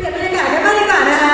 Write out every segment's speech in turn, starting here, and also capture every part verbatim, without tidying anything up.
ลี่ยนบรรยากาศกันบ้างดีกว่านะคะ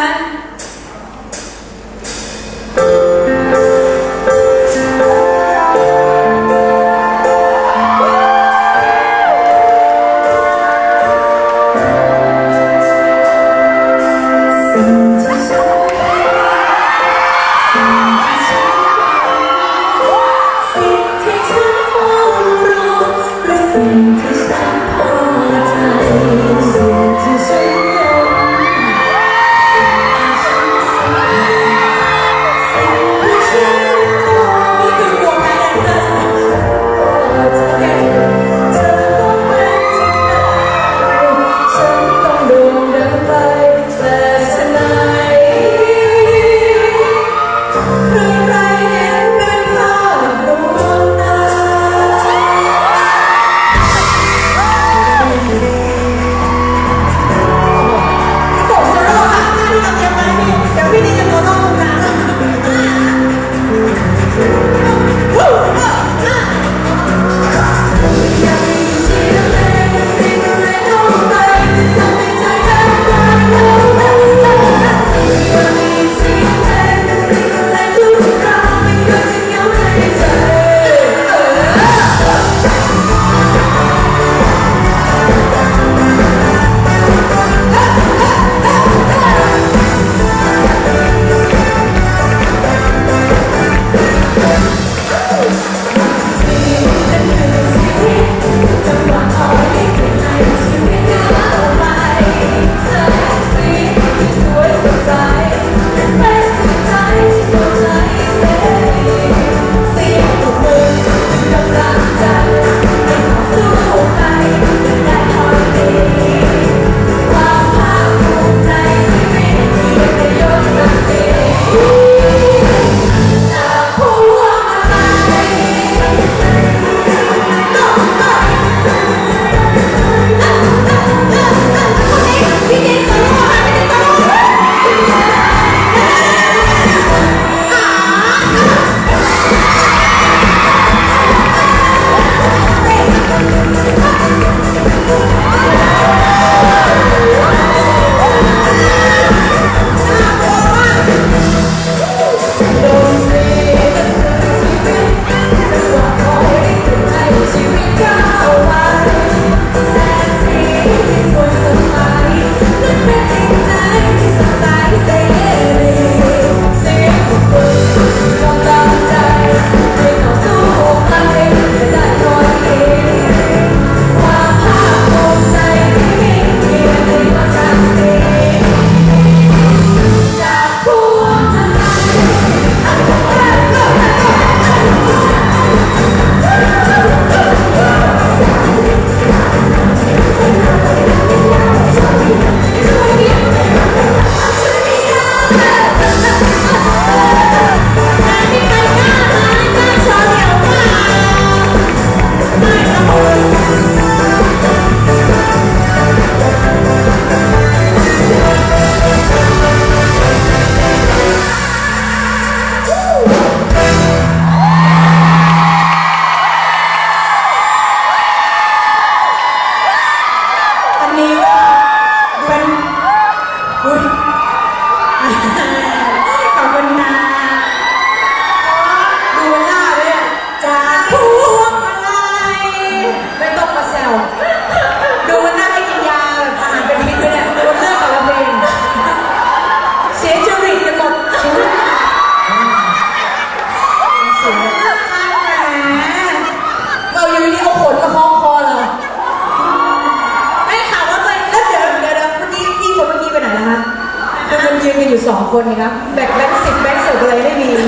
สองคนนะครับแบกแบกสิบแบกเสิร์ฟอะไรไม่มี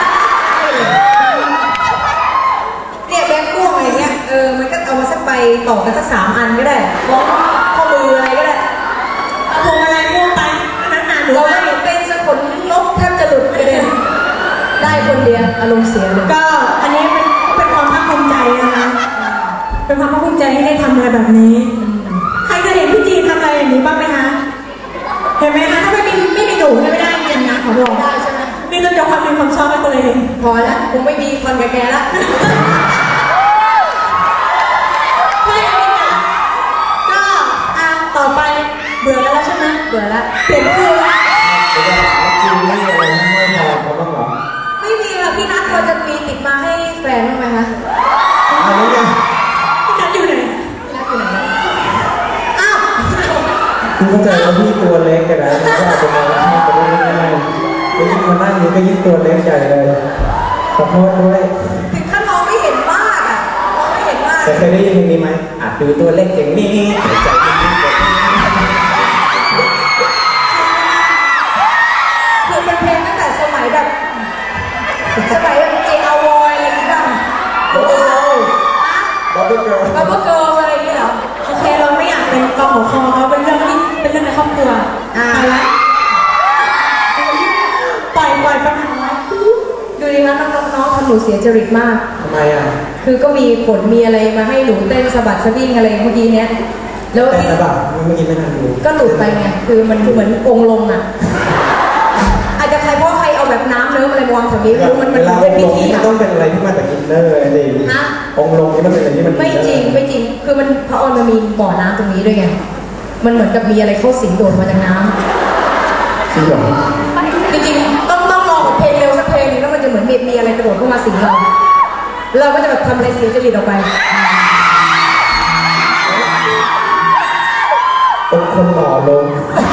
เนี่ยแบกพ่วงอะไรเงี้ยเออมันก็เอามาสักใบต่อกันสักสามอันก็ได้ล้อข้อมืออะไรก็ได้เอาพวงอะไรพ่วงไปนั่นนานเราไม่เป็นสักคนลบแทบจะหลุดไปเลยได้คนเดียวอารมณ์เสียเลยก็อันนี้เป็นเป็นความภาคภูมิใจนะคะเป็นความภาคภูมิใจที่ได้ทำอะไรแบบนี้ใครเคยเห็นพี่จีทำอะไรอย่างนี้บ้างไหมคะเห็นไหมคะถ้าไม่มีไม่มีหนูไม่ได้จริงนะขอบอกได้ใช่ไหมนี่เราจะความมีความชอบให้ตัวเองพอแล้วคงไม่มีคนกับแกแล้วก็อ่ะต่อไปเบื่อแล้วใช่ไหมบื่อละเปลี่ยนคู่ละจะถามจริงไม่อะไรไม่พอเขาบ้างหรอไม่มีละพี่นัทพอจะมีติดมาให้แฟนบ้างไหมคะอะไรเนี่ยพี่นัทอยู่ไหนพี่นัทอยู่ไหนอ้าวคุณเข้าใจว่าพี่ตัวเล็กกันนะก็อาจจะมองข้ามไปได้ง่ายๆยิ่งมานั่งนี้ก็ยิ่งตัวเล็กใหญ่เลยขอโทษด้วยถึงขั้นมองไม่เห็นมากอ่ะมองไม่เห็นมากแต่เคยได้ยินเพลงนี้ไหมอาจดูตัวเล็กอย่างนี้ใจยิ่งกว่านี้คือเป็นเพลงตั้งแต่สมัยแบบสมัยแบบเจอาวอยอะไรอย่างเงี้ยบับเบิ้ลเกิร์ลบับเบิ้ลเกิร์ลบับเบิ้ลเกิร์ลอะไรอย่างเงี้ยเหรอโอเคเราไม่อยากเป็นกองหัวคอเขาเป็นเรื่องที่เป็นเรื่องในครอบครัวอ่าละปล่อยปล่อยปัญหาดูดินะน้องน้องทำหนูเสียจริตมากทำไมอ่ะคือก็มีผลมีอะไรมาให้หนูเต้นสะบัดสะบิ้งอะไรเมื่อกี้เนี้ยแล้วเต้นสะบัดเมื่อกี้ไม่ทันดูก็หลุดไปไงคือมันเหมือนองลงอ่ะอาจจะใครเพราะใครเอาแบบน้ำเนิ้มอะไรมาวางแถวนี้รู้มันมันเป็นพิธีมันต้องเป็นอะไรที่มาจากอินเนอร์อะไรอย่างนี้องลงนี่มันเป็นอะไรที่มันไม่จริงไม่จริงคือมันพระออนมันมีบ่อน้ำตรงนี้ด้วยไงมันเหมือนกับมีอะไรเข้าสิงโดดมาจากน้ำจริงเหรอจริงๆต้องต้องลองเพลงเร็วสักเพลงนึงแล้วมันจะเหมือนมีอะไรกระโดดเข้ามาสิงเราเราก็จะแบบทำอะไรเสียจริตออกไปเป็นคนหล่อลง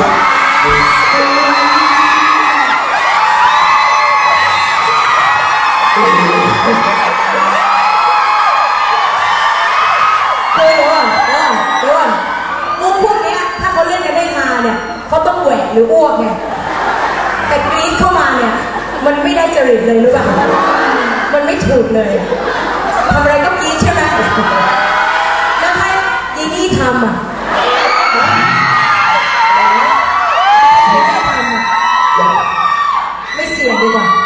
คือเดี๋ยวก่อนเดี๋ยวก่อนมุกพวกนี้ถ้าเขาเล่นกันได้ฮาเนี่ยเขาต้องแหวกหรืออ้วกไงแต่กรี๊ดเข้ามาเนี่ยมันไม่ได้จริตเลยหรือเปล่ามันไม่ถูกเลยทำอะไรก็กรี๊ดใช่ไหมแล้วถ้ายีนี่ทำอ่ะยีนี่ทำอ่ะไม่เสี่ยงดีกว่า